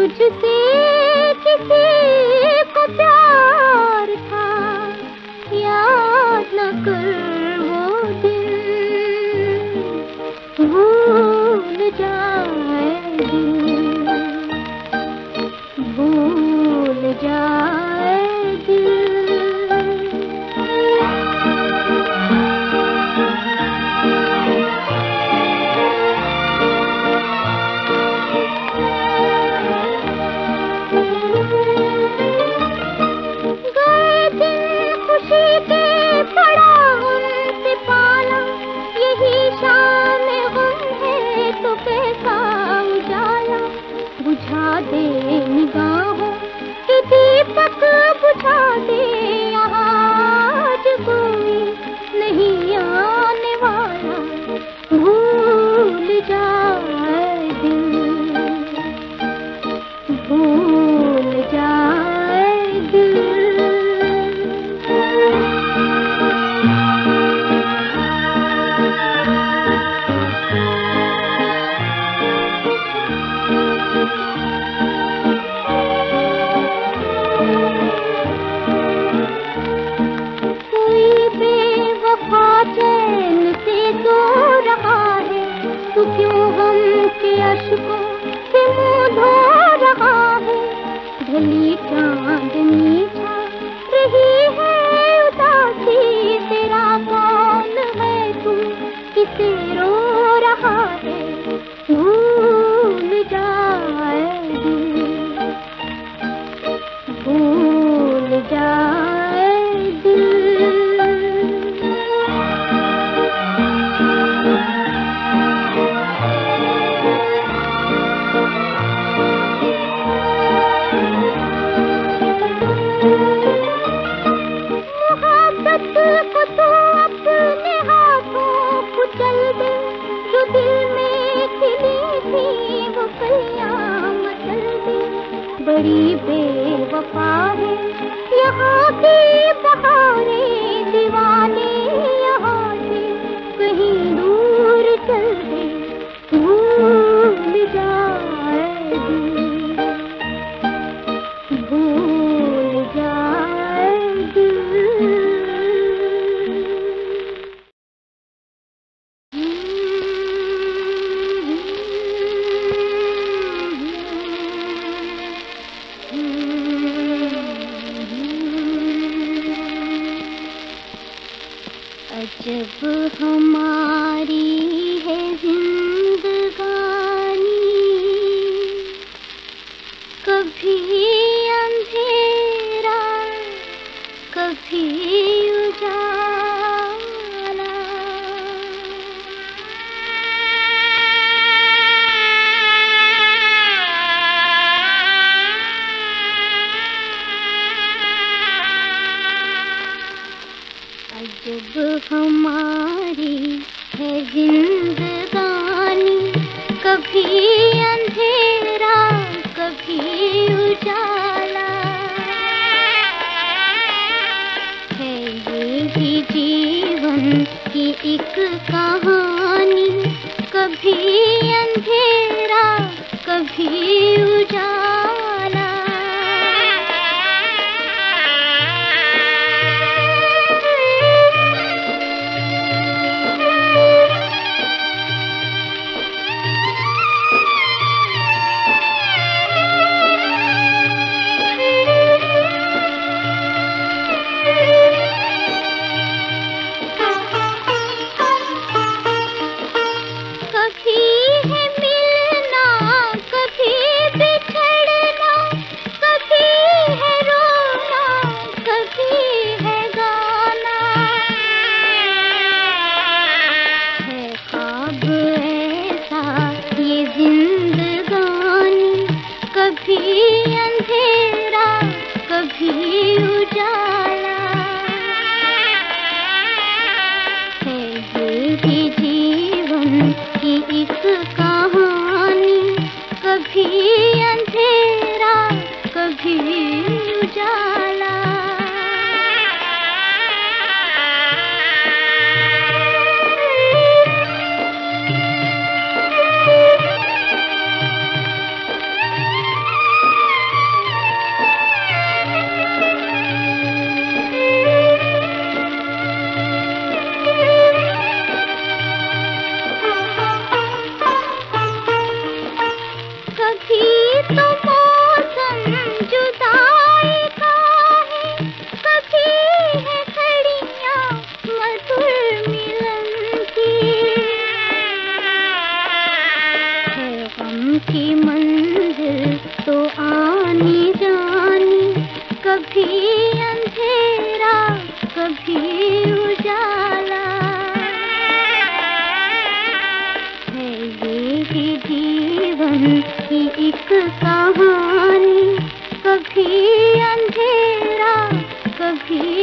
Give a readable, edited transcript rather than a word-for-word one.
तुझसे किसी को प्यार था, याद न कर वो दिन, भूल जाए दिल, भूल जाए दिल। बुझा दे निगाहों के दीपक, बुझा दे आज कोई नहीं आने वाला, भूल जाए दिल, भूल जाए दिल। चैन से सो रहा है, तू क्यों गम के अश्कों से मुँह धो रहा है। ढली चांदनी छा रही है उदासी, तेरा कौन है तू, किसे रो रहा है, भूल जाए दिल, भूल जाए दिल। बड़ी बेवफा है यहाँ की बहारें, दीवाने यहाँ से कहीं दूर चल दे, भूल जाए दिल, भूल जाए दिल। जब हमारी है जिंदगानी, कभी अंधेरा कभी उजाला, जब हमारी है जिंदगानी, कभी अंधेरा कभी उजाला, है ये भी जीवन की एक कहानी, कभी अंधेरा कभी उजाला। तो मौसम जुदाई का है, कभी है घड़ियां मधुर मिलन की। है गम की मंजिल तो आनी जानी, कभी अंधेरा कभी उजाला। है ये ही जीवन की एक कहानी, कभी अंधेरा कभी